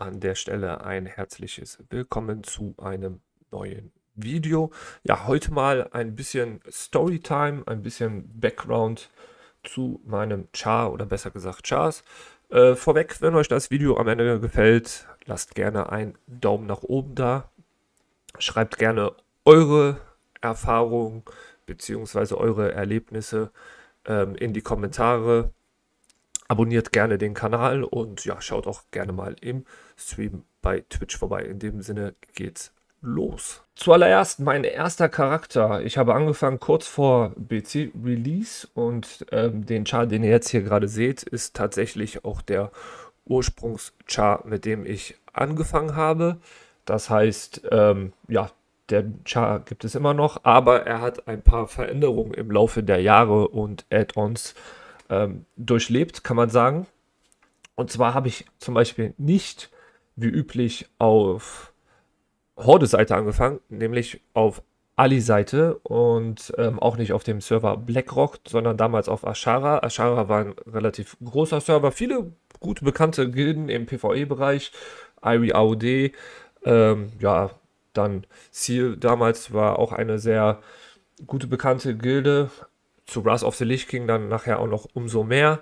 an der Stelle ein herzliches Willkommen zu einem neuen Video. Ja, heute mal ein bisschen Storytime, ein bisschen Background zu meinem Char oder besser gesagt Chars. Vorweg, wenn euch das Video am Ende gefällt, lasst gerne einen Daumen nach oben da. Schreibt gerne eure Erfahrungen bzw. eure Erlebnisse in die Kommentare. Abonniert gerne den Kanal und ja, schaut auch gerne mal im Stream bei Twitch vorbei. In dem Sinne geht's los. Zuallererst mein erster Charakter. Ich habe angefangen kurz vor BC-Release und den Char, den ihr jetzt hier gerade seht, ist tatsächlich auch der Ursprungs-Char, mit dem ich angefangen habe. Das heißt, ja, der Char gibt es immer noch, aber er hat ein paar Veränderungen im Laufe der Jahre und Add-ons durchlebt, kann man sagen. Und zwar habe ich zum Beispiel nicht wie üblich auf Horde-Seite angefangen, nämlich auf Ali-Seite und auch nicht auf dem Server BlackRock, sondern damals auf Ashara. Ashara war ein relativ großer Server, viele gute bekannte Gilden im PvE-Bereich, Irie AOD, ja, dann Seal damals war auch eine sehr gute bekannte Gilde, zu Wrath of the Lich King dann nachher auch noch umso mehr.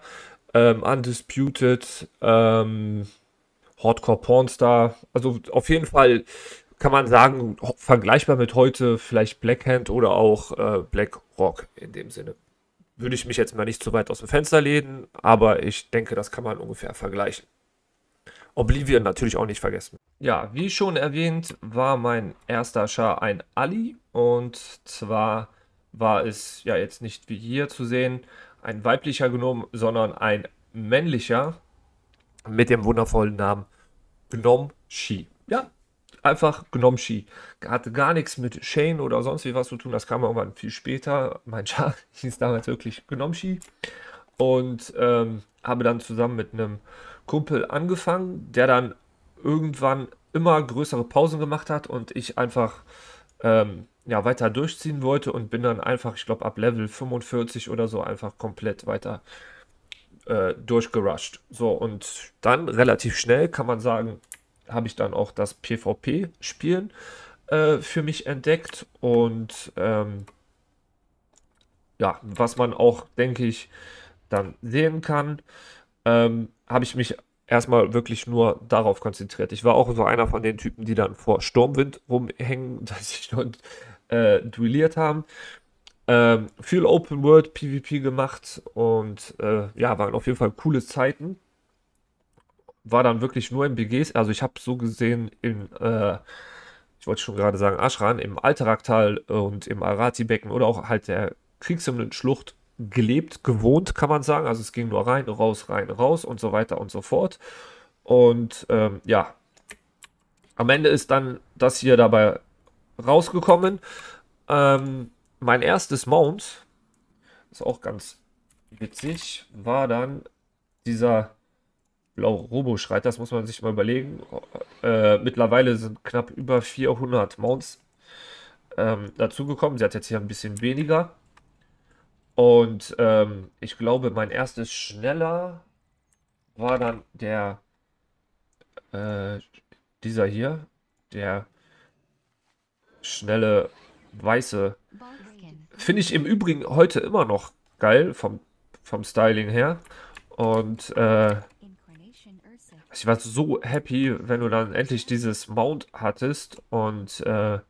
Undisputed, Hardcore Pornstar, also auf jeden Fall kann man sagen, vergleichbar mit heute vielleicht Blackhand oder auch BlackRock in dem Sinne. Würde ich mich jetzt mal nicht zu weit aus dem Fenster lehnen, aber ich denke, das kann man ungefähr vergleichen. Oblivion natürlich auch nicht vergessen. Ja, wie schon erwähnt, war mein erster Char ein Ali und zwar war es ja jetzt nicht wie hier zu sehen ein weiblicher Gnome, sondern ein männlicher mit dem wundervollen Namen Gnome-Shi. Ja, einfach Gnome-Shi. Hatte gar nichts mit Shane oder sonst wie was zu tun, das kam irgendwann viel später. Mein Char hieß damals wirklich Gnome-Shi und habe dann zusammen mit einem Kumpel angefangen, der dann irgendwann immer größere Pausen gemacht hat und ich einfach ja, weiter durchziehen wollte und bin dann einfach, ich glaube, ab Level 45 oder so einfach komplett weiter durchgerusht. So, und dann relativ schnell kann man sagen, habe ich dann auch das PvP-Spielen für mich entdeckt und ja, was man auch, denke ich, dann sehen kann, habe ich mich erstmal wirklich nur darauf konzentriert. Ich war auch so einer von den Typen, die dann vor Sturmwind rumhängen, dass sich dort duelliert haben. Viel Open World PvP gemacht und ja, waren auf jeden Fall coole Zeiten. War dann wirklich nur im BGs, also ich habe so gesehen ich wollte schon gerade sagen Aschran, im Alteraktal und im Arati-Becken oder auch halt der Kriegshimmelschlucht gelebt, gewohnt, kann man sagen. Also es ging nur rein, raus und so weiter und so fort. Und ja, am Ende ist dann das hier dabei rausgekommen. Mein erstes Mount, ist auch ganz witzig, war dann dieser blaue Robo-Schreit, das muss man sich mal überlegen. Mittlerweile sind knapp über 400 Mounts dazugekommen. Sie hat jetzt hier ein bisschen weniger. Und ich glaube, mein erstes schneller war dann äh, dieser hier, der schnelle weiße. Finde ich im Übrigen heute immer noch geil vom Styling her. Und ich war so happy, wenn du dann endlich dieses Mount hattest und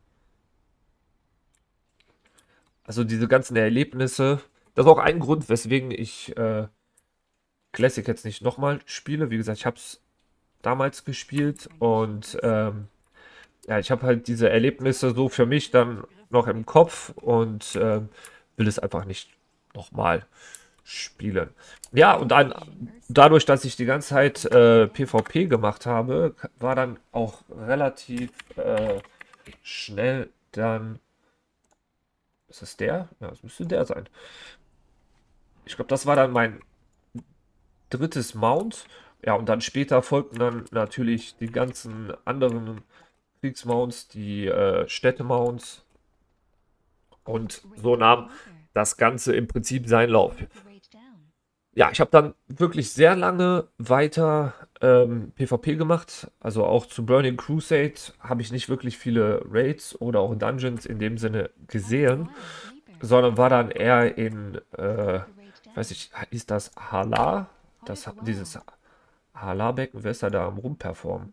also diese ganzen Erlebnisse. Das ist auch ein Grund, weswegen ich Classic jetzt nicht nochmal spiele. Wie gesagt, ich habe es damals gespielt und ja, ich habe halt diese Erlebnisse so für mich dann noch im Kopf und will es einfach nicht nochmal spielen. Ja, und dann dadurch, dass ich die ganze Zeit PvP gemacht habe, war dann auch relativ schnell dann. Ist das der? Ja, das müsste der sein. Ich glaube, das war dann mein drittes Mount. Ja, und dann später folgten dann natürlich die ganzen anderen Kriegsmounts, die Städtemounts. Und so nahm das Ganze im Prinzip seinen Lauf. ja, ich habe dann wirklich sehr lange weiter PvP gemacht. Also auch zu Burning Crusade habe ich nicht wirklich viele Raids oder auch Dungeons in dem Sinne gesehen, sondern war dann eher in, ich weiß nicht, hieß das Hala? Dieses Hala-Becken, wer ist da am Rumperformen?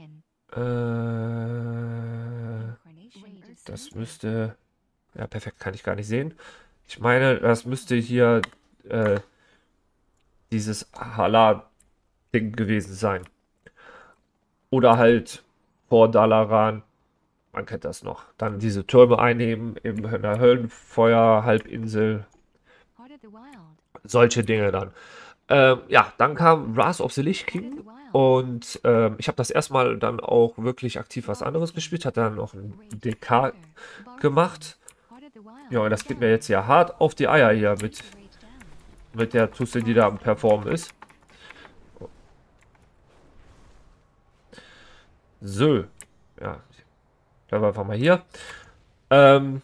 Das müsste, ja perfekt, kann ich gar nicht sehen. Ich meine, das müsste hier äh, dieses Hala-Ding gewesen sein. Oder halt vor Dalaran, man kennt das noch. Dann diese Türme einnehmen in der Höllenfeuer-Halbinsel. Solche Dinge dann. Ja, dann kam Wrath of the Lich King und ich habe das erstmal dann auch wirklich aktiv was anderes gespielt, hat dann noch ein DK gemacht. Ja, das geht mir jetzt ja hart auf die Eier hier mit der Tusse, die da am Performen ist. So, ja, bleiben wir einfach mal hier. Ähm,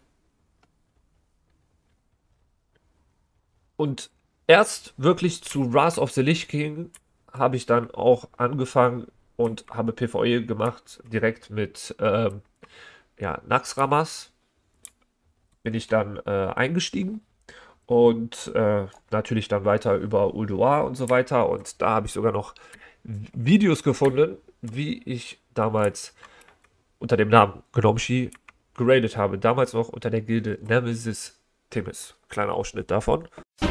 und erst wirklich zu Wrath of the Lich King habe ich dann auch angefangen und habe PvE gemacht, direkt mit ja, Naxxramas bin ich dann eingestiegen und natürlich dann weiter über Ulduar und so weiter. Und da habe ich sogar noch Videos gefunden, wie ich damals unter dem Namen Gnomshi geradet habe. Damals noch unter der Gilde Nemesis Themis. Kleiner Ausschnitt davon.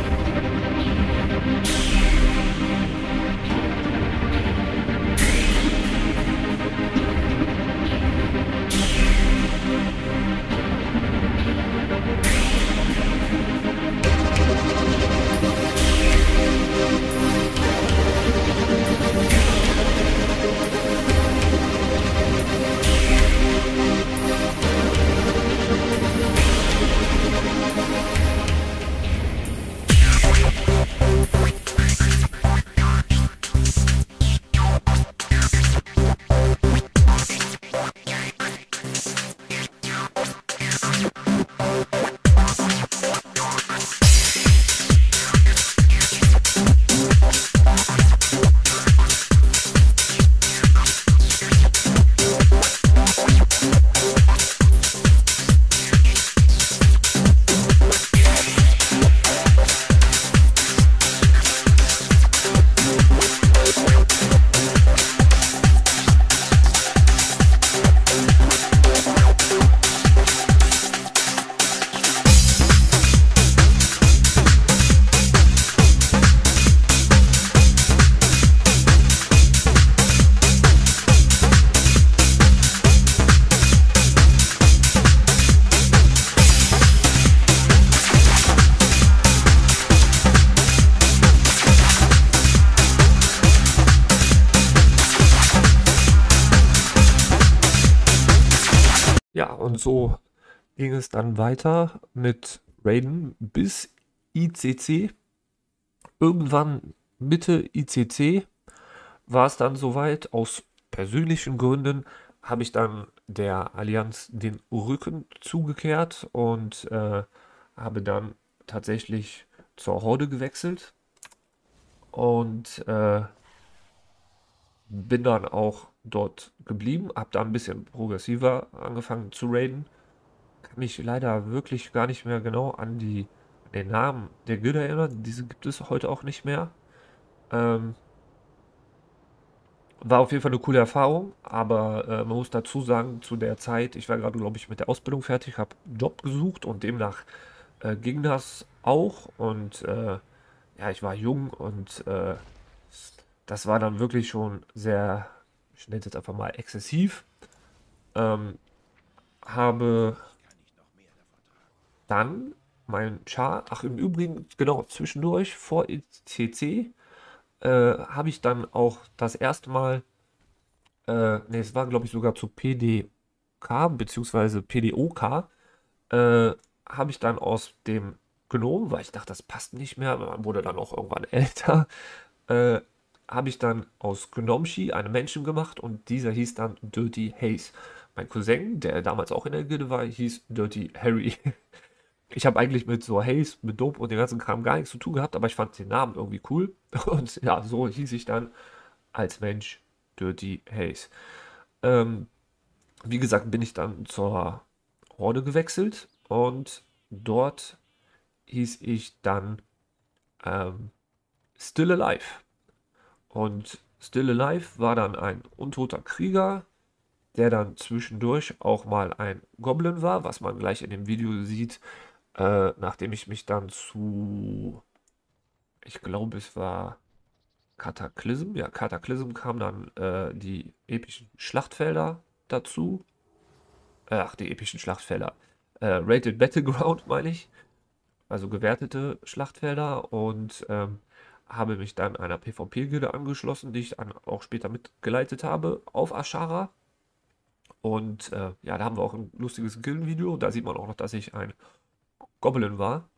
Ja, und so ging es dann weiter mit Raiden bis ICC. Irgendwann Mitte ICC war es dann soweit. Aus persönlichen Gründen habe ich dann der Allianz den Rücken zugekehrt und habe dann tatsächlich zur Horde gewechselt und bin dann auch dort geblieben, habe da ein bisschen progressiver angefangen zu raiden. Kann mich leider wirklich gar nicht mehr genau an den Namen der Gilde erinnern. Diese gibt es heute auch nicht mehr. Ähm, war auf jeden Fall eine coole Erfahrung, aber man muss dazu sagen, zu der Zeit, ich war gerade, glaube ich, mit der Ausbildung fertig, habe einen Job gesucht und demnach ging das auch. Und ja, ich war jung und das war dann wirklich schon sehr, ich nenne es jetzt einfach mal exzessiv. Ähm, habe dann mein Char, ach im Übrigen, genau, zwischendurch vor ECC habe ich dann auch das erste Mal, nee, es war glaube ich sogar zu PDK bzw. PDOK, habe ich dann aus dem Gnome, weil ich dachte, das passt nicht mehr, man wurde dann auch irgendwann älter, äh, habe ich dann aus Gnomshi einen Menschen gemacht und dieser hieß dann Dirty Haze. Mein Cousin, der damals auch in der Gilde war, hieß Dirty Harry. Ich habe eigentlich mit so Haze, mit Dope und dem ganzen Kram gar nichts zu tun gehabt, aber ich fand den Namen irgendwie cool. Und ja, so hieß ich dann als Mensch Dirty Haze. Ähm, Wie gesagt, bin ich dann zur Horde gewechselt und dort hieß ich dann ähm, Still Alive. Und Still Alive war dann ein untoter Krieger, der dann zwischendurch auch mal ein Goblin war, was man gleich in dem Video sieht, nachdem ich mich dann zu, ich glaube, es war Cataclysm, ja, Cataclysm kam dann die epischen Schlachtfelder dazu. Ach, die epischen Schlachtfelder. Rated Battleground, meine ich. Also gewertete Schlachtfelder und habe mich dann einer PvP-Gilde angeschlossen, die ich dann auch später mitgeleitet habe auf Ashara. Und ja, da haben wir auch ein lustiges Gildenvideo. Da sieht man auch noch, dass ich ein Goblin war.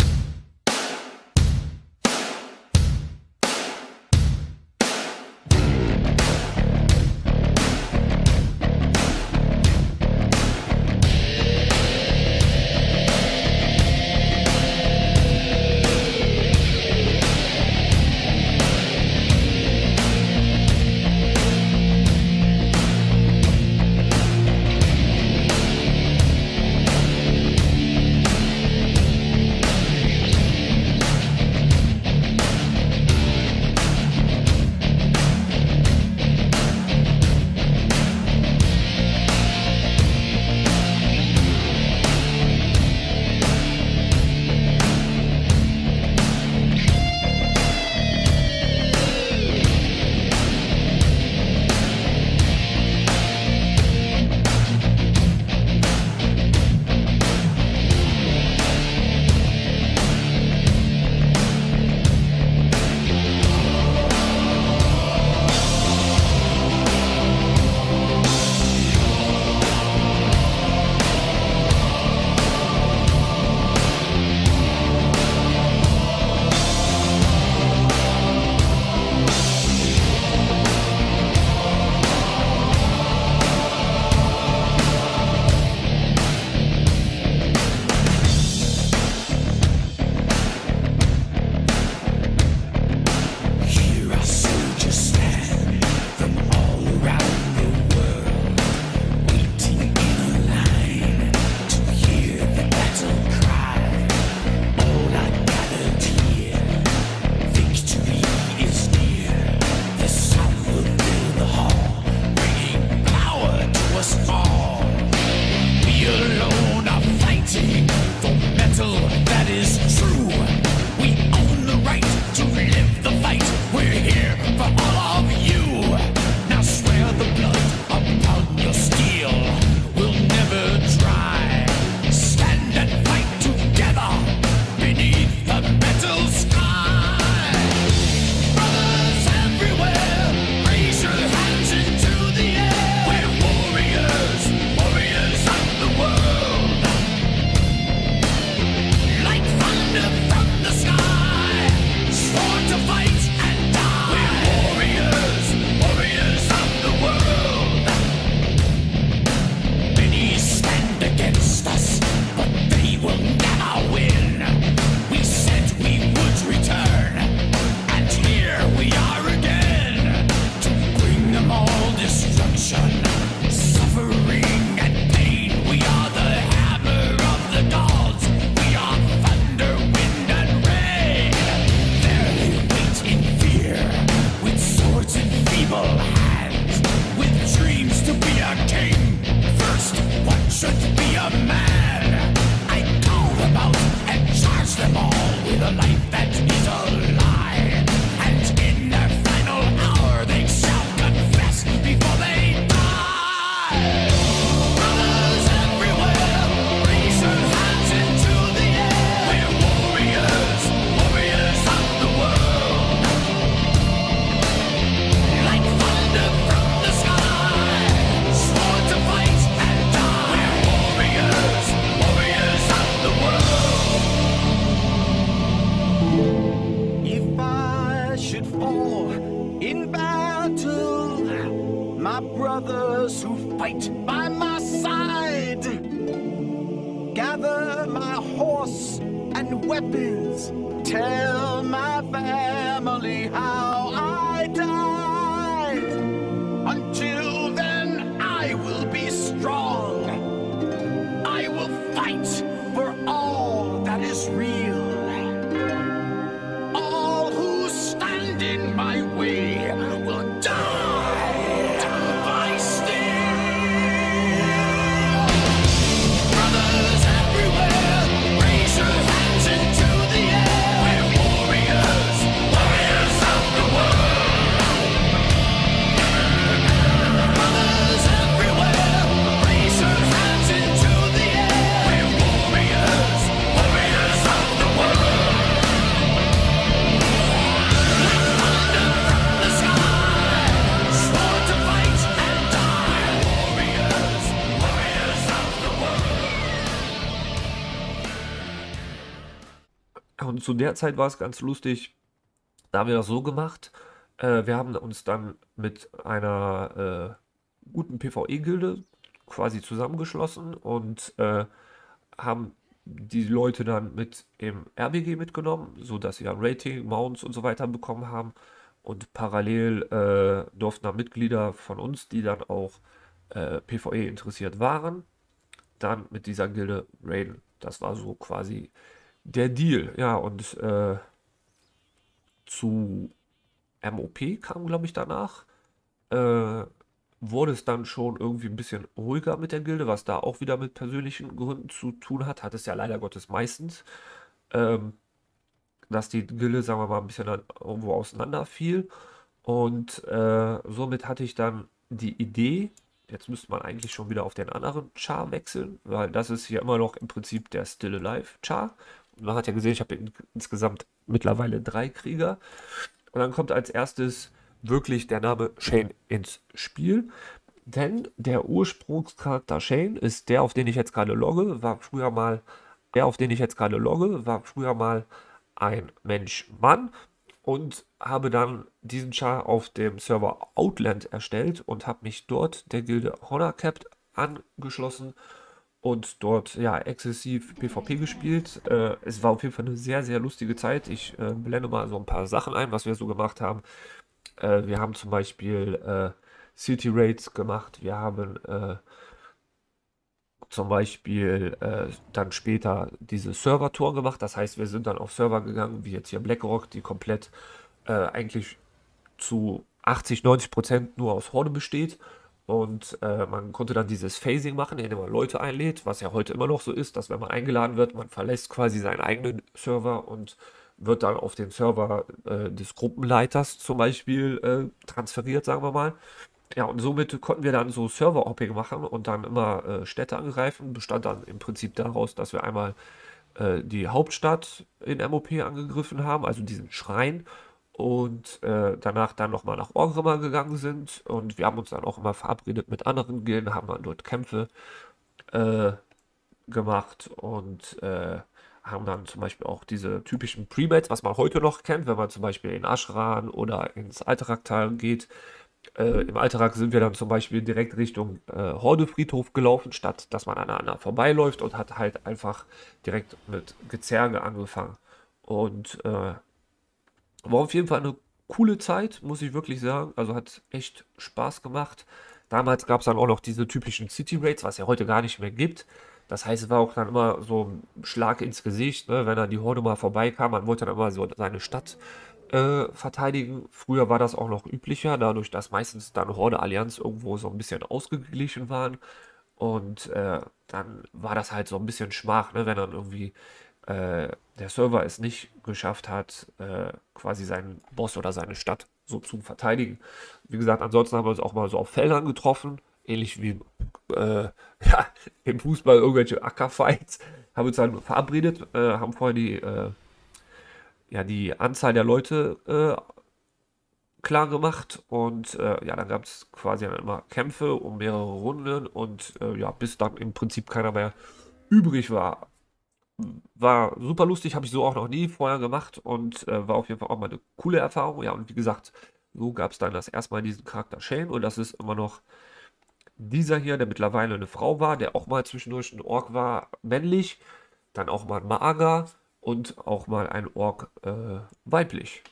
brothers who fight by my side. Gather my horse weapons. Tell my family how I died. Until then, I will be strong. I will fight for all that is real. All who stand in my way will die by steel. Brothers everywhere, raise your hands into the air. We're warriors, warriors of the world. Brothers everywhere, raise your hands into the air. We're warriors, warriors of the world. Thunder from the sky, sworn to fight and die. Warriors, warriors of the world. Und zu der Zeit war es ganz lustig, da haben wir das so gemacht. Wir haben uns dann mit einer guten PvE-Gilde quasi zusammengeschlossen und haben die Leute dann mit im RBG mitgenommen, sodass sie dann Rating, Mounts und so weiter bekommen haben. Und parallel durften dann Mitglieder von uns, die dann auch PvE interessiert waren, dann mit dieser Gilde raiden. Das war so quasi der Deal. Ja, und zu MOP kam, glaube ich, danach. Wurde es dann schon irgendwie ein bisschen ruhiger mit der Gilde, was da auch wieder mit persönlichen Gründen zu tun hat. Hat es ja leider Gottes meistens. Dass die Gilde, sagen wir mal, ein bisschen dann irgendwo auseinander fiel. Und somit hatte ich dann die Idee, jetzt müsste man eigentlich schon wieder auf den anderen Char wechseln, weil das ist hier immer noch im Prinzip der Still Alive Char. Und man hat ja gesehen, ich habe insgesamt mittlerweile 3 Krieger. Und dann kommt als erstes wirklich der Name Shane ins Spiel. Denn der Ursprungscharakter Shane ist der, auf den ich jetzt gerade logge, war früher mal ein Mensch-Mann und habe dann diesen Char auf dem Server Outland erstellt und habe mich dort der Gilde Honor Capped angeschlossen und dort ja exzessiv PvP gespielt. Es war auf jeden Fall eine sehr, sehr lustige Zeit. Ich blende mal so ein paar Sachen ein, was wir so gemacht haben. Wir haben zum Beispiel City Raids gemacht. Wir haben zum Beispiel dann später diese Server-Tour gemacht. Das heißt, wir sind dann auf Server gegangen, wie jetzt hier BlackRock, die komplett eigentlich zu 80-90% nur aus Horde besteht. Und man konnte dann dieses Phasing machen, indem man Leute einlädt, was ja heute immer noch so ist, dass wenn man eingeladen wird, man verlässt quasi seinen eigenen Server und wird dann auf den Server des Gruppenleiters zum Beispiel transferiert, sagen wir mal. Ja, und somit konnten wir dann so Server-Hopping machen und dann immer Städte angreifen. Bestand dann im Prinzip daraus, dass wir einmal die Hauptstadt in MOP angegriffen haben, also diesen Schrein. Und danach dann nochmal nach Orgrimmar gegangen sind. Und wir haben uns dann auch immer verabredet mit anderen Gilden, haben dann dort Kämpfe gemacht und haben dann zum Beispiel auch diese typischen Premates, was man heute noch kennt, wenn man zum Beispiel in Ashran oder ins Alteraktal geht. Im Alterak sind wir dann zum Beispiel direkt Richtung Hordefriedhof gelaufen, statt dass man aneinander vorbeiläuft und hat halt einfach direkt mit Gezerge angefangen. Und war auf jeden Fall eine coole Zeit, muss ich wirklich sagen. Also hat echt Spaß gemacht. Damals gab es dann auch noch diese typischen City Raids, was ja heute gar nicht mehr gibt. Das heißt, es war auch dann immer so ein Schlag ins Gesicht, ne? Wenn dann die Horde mal vorbeikam. Man wollte dann immer so seine Stadt verteidigen. Früher war das auch noch üblicher, dadurch, dass meistens dann Horde-Allianz irgendwo so ein bisschen ausgeglichen waren. Und dann war das halt so ein bisschen Schmach, ne? Wenn dann irgendwie der Server es nicht geschafft hat, quasi seinen Boss oder seine Stadt so zu verteidigen. Wie gesagt, ansonsten haben wir uns auch mal so auf Feldern getroffen, ähnlich wie ja, im Fußball irgendwelche Ackerfights. Haben uns dann verabredet, haben vorher die Anzahl der Leute klar gemacht und ja, dann gab es quasi dann immer Kämpfe um mehrere Runden und ja, bis dann im Prinzip keiner mehr übrig war. War super lustig, habe ich so auch noch nie vorher gemacht und war auf jeden Fall auch mal eine coole Erfahrung. Ja, und wie gesagt, so gab es dann das erste Mal diesen Charakter Shane und das ist immer noch dieser hier, der mittlerweile eine Frau war, der auch mal zwischendurch ein Ork war, männlich, dann auch mal ein Mager und auch mal ein Ork weiblich.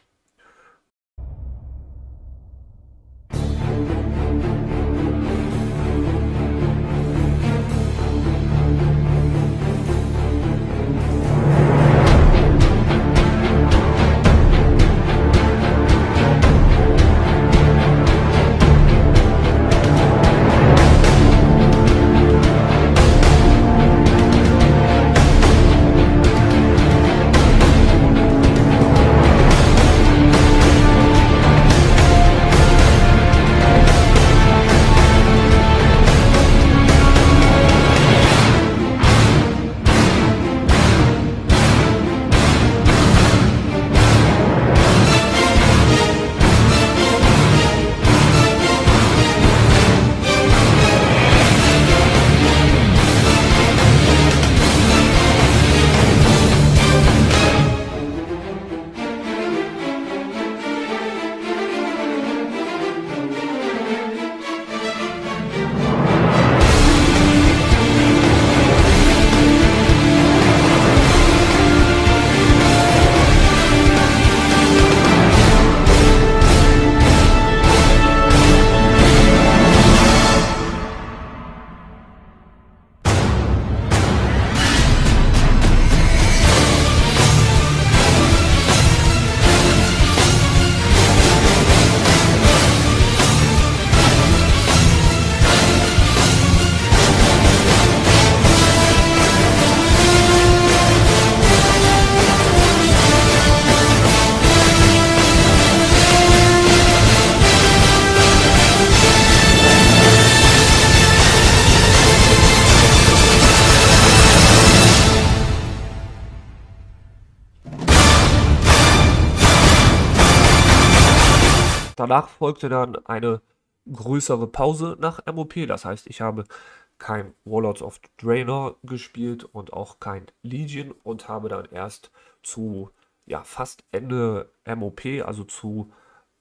Danach folgte dann eine größere Pause nach MOP. Das heißt, ich habe kein Warlords of Draenor gespielt und auch kein Legion und habe dann erst zu ja, fast Ende MOP, also zu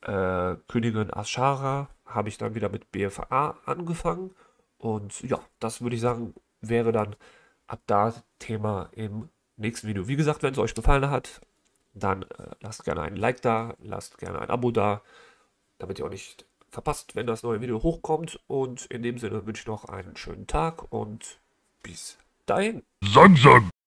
Königin Azshara, habe ich dann wieder mit BFA angefangen. Und ja, das würde ich sagen, wäre dann ab da Thema im nächsten Video. Wie gesagt, wenn es euch gefallen hat, dann lasst gerne ein Like da, lasst gerne ein Abo da, damit ihr auch nicht verpasst, wenn das neue Video hochkommt. Und in dem Sinne wünsche ich noch einen schönen Tag und bis dahin. Sang, sang.